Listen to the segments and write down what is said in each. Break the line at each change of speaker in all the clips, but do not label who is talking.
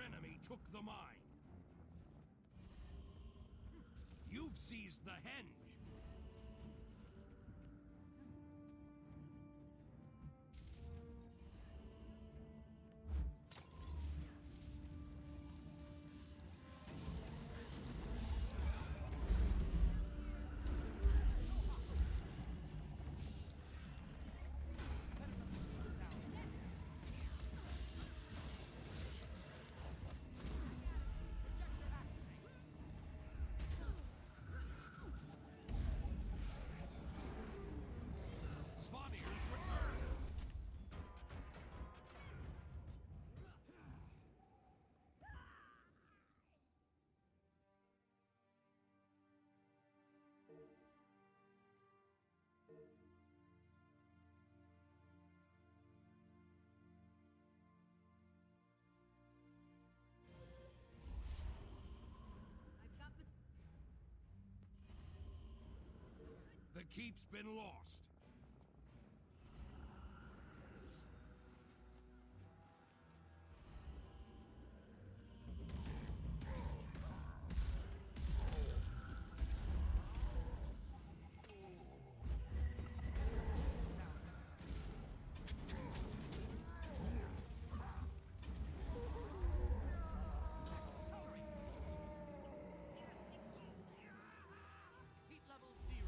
enemy took the mine. You've seized the henge. Spaniards return!
I've got
The keep's been lost.
Heat level 0.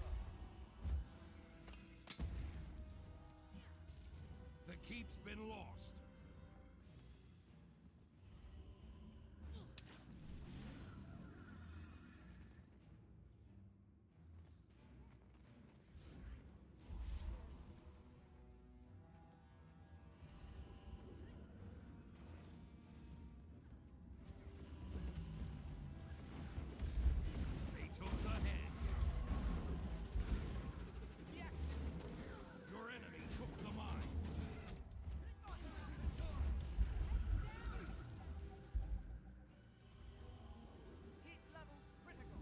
The keep's been lost. They took the henge. Your enemy took the mine.
Heat levels critical.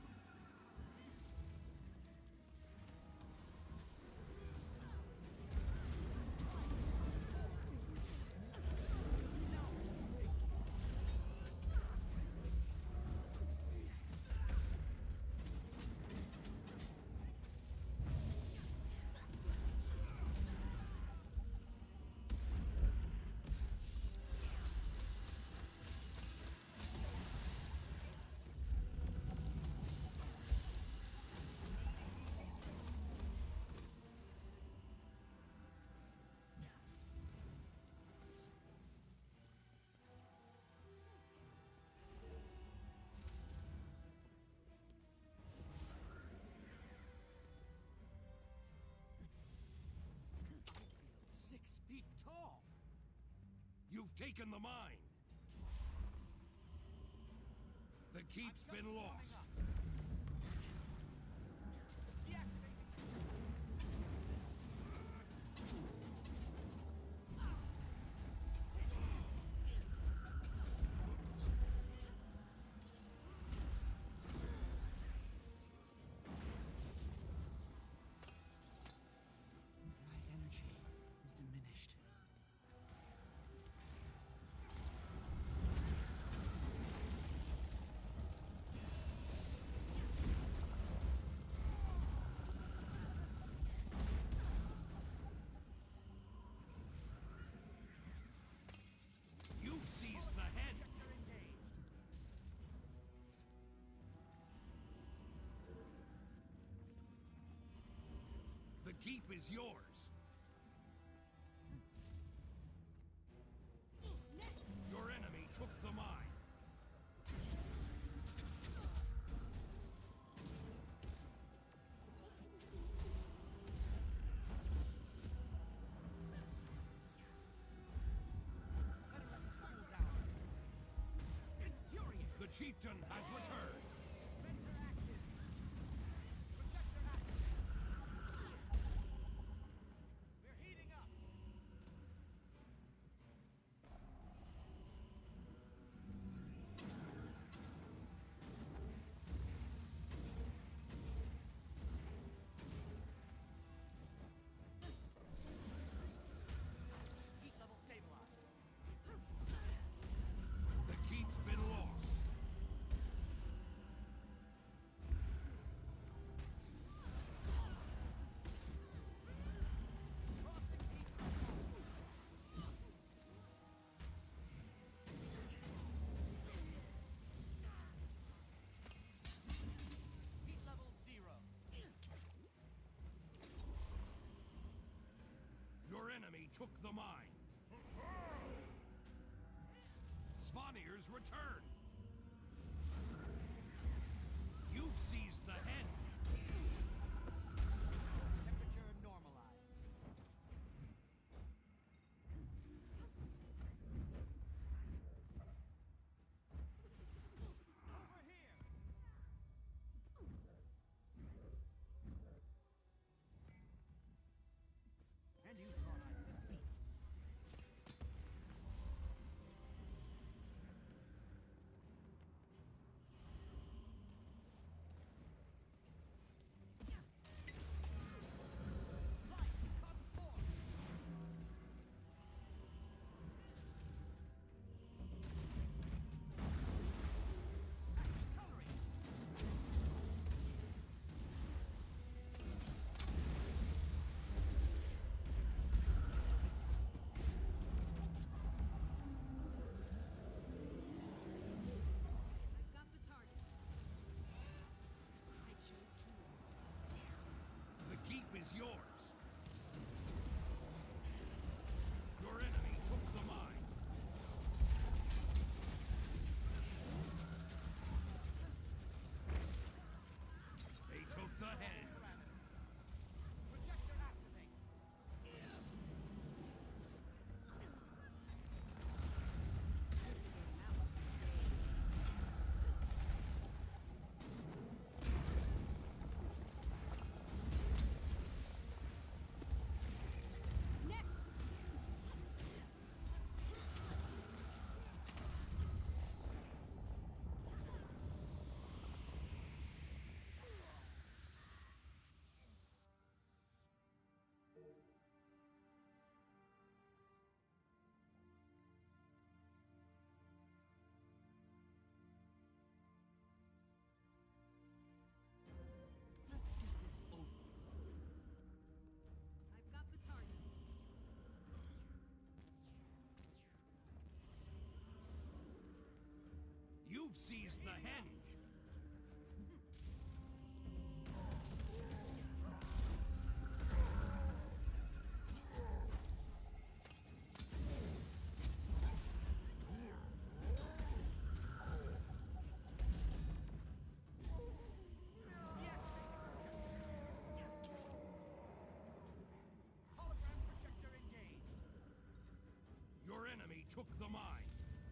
Feels 6 feet tall.
You've taken the mine. The keep's
I'm just
been
warming
lost.
up. Deactivating. My energy is diminished.
You've seized the henge.
Projector engaged.
The keep is yours. Your enemy took the mine.
Better let this cool down. Infuriate.
The chieftain has returned.
Dispenser active. Projector active. We're heating up. Heat level stabilized.
The took the mine. Svanir's return. You've seized the henge.
Temperature normalized. Over here. And you thought I was beat. Light, come forth. Accelerate.
I've got the target. I chose you.
The keep is yours. Your enemy took the mine. They took the henge.
Projector activate.
Next!
Let's get this over with.
I've got the target.
You've seized the henge.
Hologram projector engaged.
Your enemy took the mine.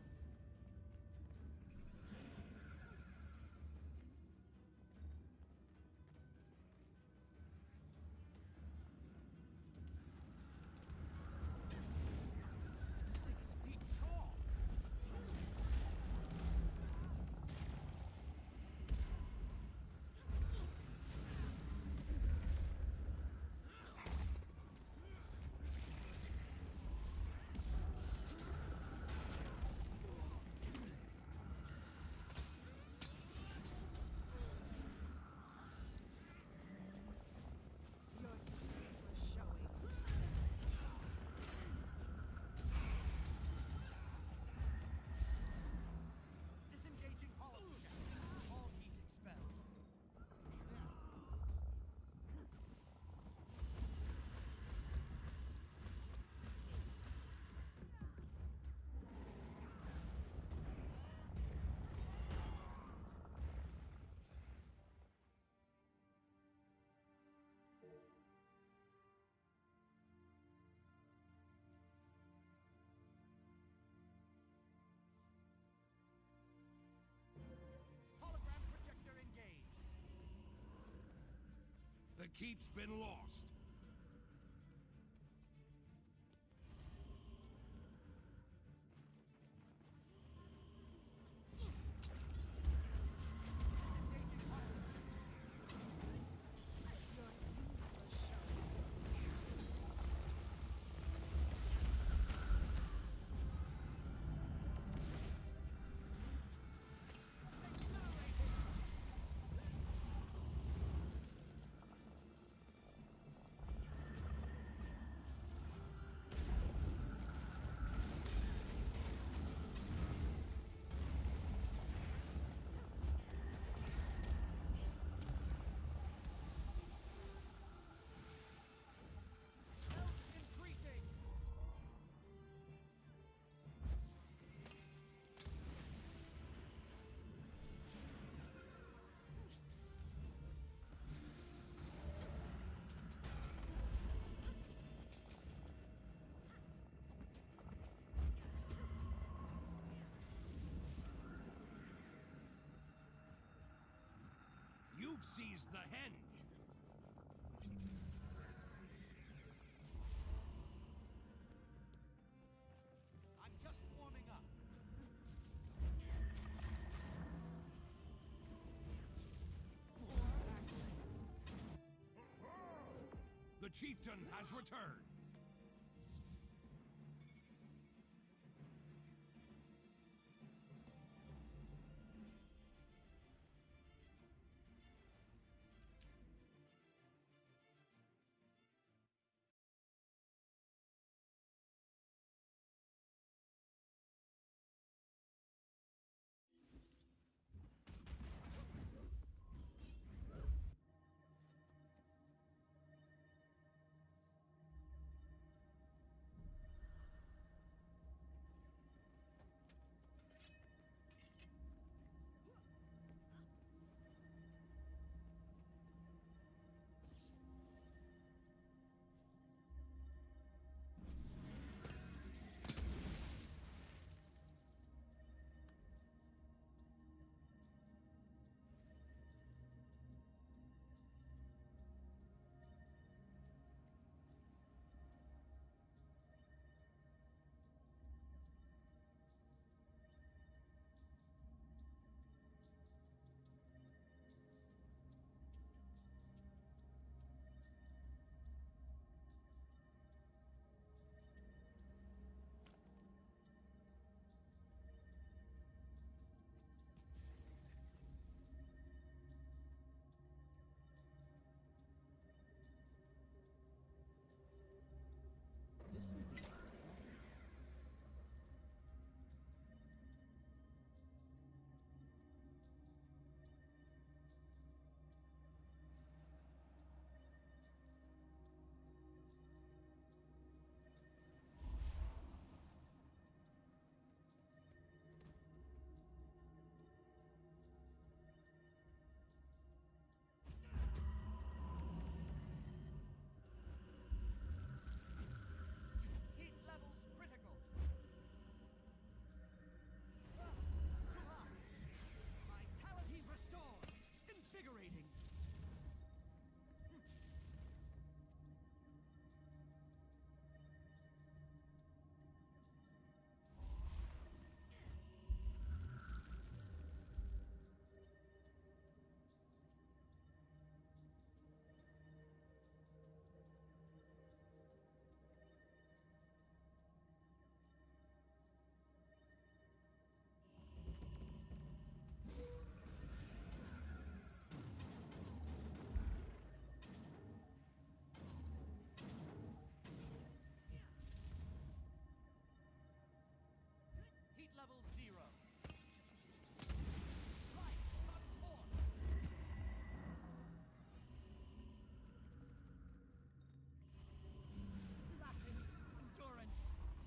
The keep's been lost.
Your seeds are showing.
You've seized the henge.
I'm just warming up.
The chieftain has returned.
This will be pleasant. Heat levels critical. Too hot. Vitality restored. Invigorating. Heat level 0. Light cut forth. Lacking endurance.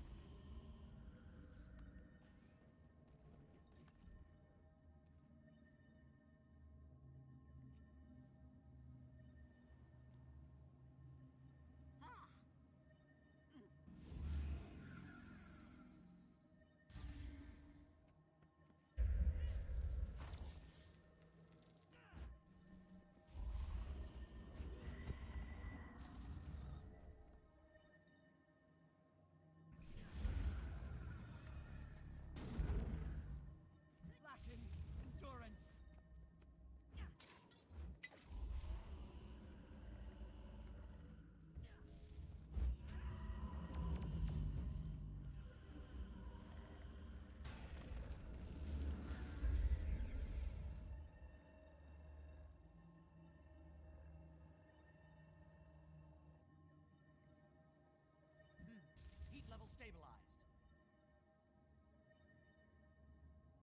Lacking endurance. Heat level stabilized.